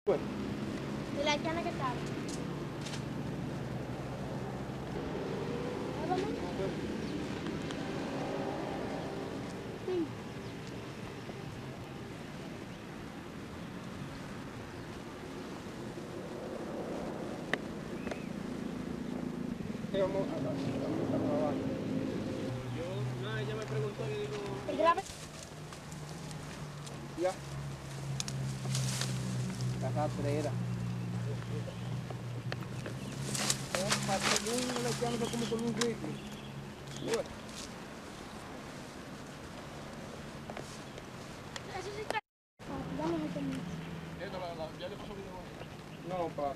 Bueno. ¿Y la haitiana qué tal? ¿Vamos? Sí. ¿Qué vamos a trabajar? Ella me preguntó y digo... ¿El grave? Ya. La rastrera. Un haitiano se come con un rifle. Bueno. Eso sí está. Vamos a terminar. ¿Ya le pasó video? No, pa.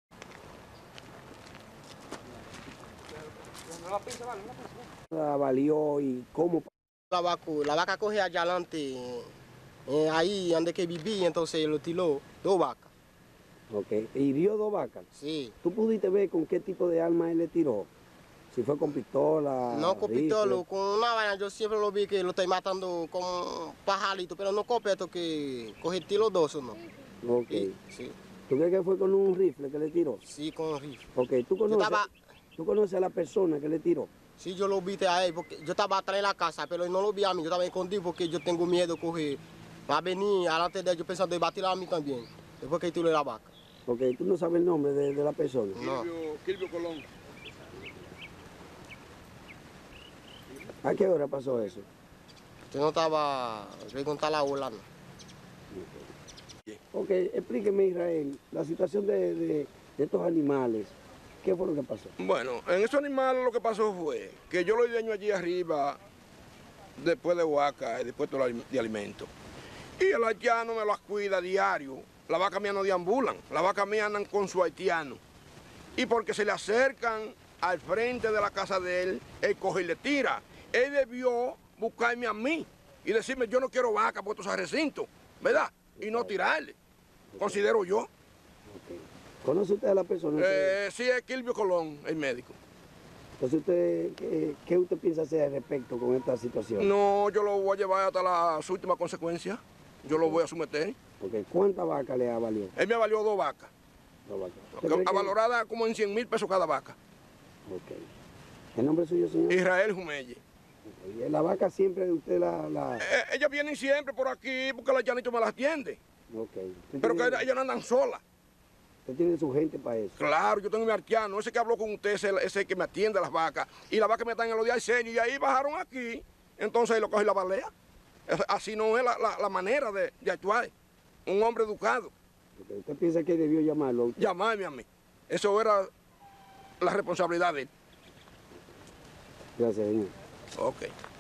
No la pisa, vale, no la pisa. La valió y cómo. La vaca coge allá adelante, ahí donde que viví, entonces lo tiró 2 vacas. Ok, hirió 2 vacas. Sí. ¿Tú pudiste ver con qué tipo de arma él le tiró? Si fue con pistola. No con rifle. pistola, con una vaina, yo siempre lo vi que lo estoy matando con pajarito, pero no con esto que coge tiro 2, ¿no? Ok. Sí, ¿Tú crees que fue con un rifle que le tiró? sí, con rifle. Ok, ¿tú conoces a la persona que le tiró? Sí, yo lo vi a él, porque yo estaba atrás de la casa, pero él no lo vi a mí, yo estaba escondido porque yo tengo miedo de coger. Va a venir delante de él, yo pensando de batir a mí también, después que tiró la vaca. Ok, ¿tú no sabes el nombre de la persona? No. Kilvio Colón. ¿A qué hora pasó eso? Yo no estaba preguntando a la ola, no. Ok, explíqueme, Israel, la situación de estos animales. ¿Qué fue lo que pasó? Bueno, en esos animales lo que pasó fue que yo lo dueño allí arriba, después de vaca y después de alimento. Y el haitiano me las cuida diario. Las vacas mías no deambulan, las vacas mías andan con su haitiano. Y porque se le acercan al frente de la casa de él coge y le tira. Él debió buscarme a mí y decirme, yo no quiero vaca por estos recintos, ¿verdad? Y no tirarle, considero yo. Okay. ¿Conoce usted a la persona? Sí, es Kilvio Colón, el médico. Entonces, ¿qué usted piensa hacer al respecto con esta situación? No, yo lo voy a llevar hasta las últimas consecuencias. Yo lo voy a someter. Okay. ¿Cuántas vacas le ha valido? Él me valió 2 vacas. 2 vacas. Valorada como en 100,000 pesos cada vaca. Okay. ¿El nombre suyo, señor? Israel Jumelle. Okay. ¿La vaca siempre usted la... Ellas vienen siempre por aquí porque la llanito me las atiende. Okay. Pero que ellas no andan solas. Usted tiene su gente para eso. Claro, yo tengo mi artiano, ese que habló con usted, ese que me atiende a las vacas. Y las vacas me están en los días de y ahí bajaron aquí. Entonces ahí lo coge la balea. Así no es la manera de actuar. Un hombre educado. Okay. ¿Usted piensa que debió llamarlo? Llamarme a mí. Eso era la responsabilidad de él. Gracias, señor. Ok.